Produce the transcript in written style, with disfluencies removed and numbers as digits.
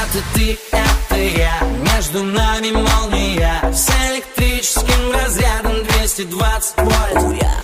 ты, это я. Между нами молния с электрическим разрядом 220 вольт.